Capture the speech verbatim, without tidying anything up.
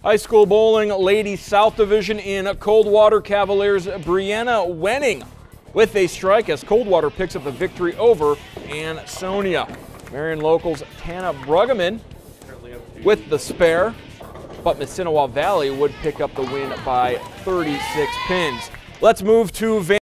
High school bowling ladies South Division in Coldwater. Cavaliers Brianna winning with a strike as Coldwater picks up the victory over Ansonia. Marion locals Tana Bruggeman with the spare, but Missinawa Valley would pick up the win by thirty-six pins. Let's move to Van